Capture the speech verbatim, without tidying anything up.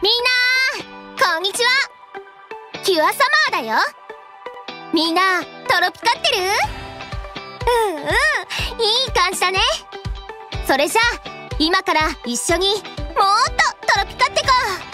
みんなこんにちは。キュアサマーだよ。みんなトロピカってる？うんうん、いい感じだね。それじゃあ今から一緒にもっとトロピカってこう。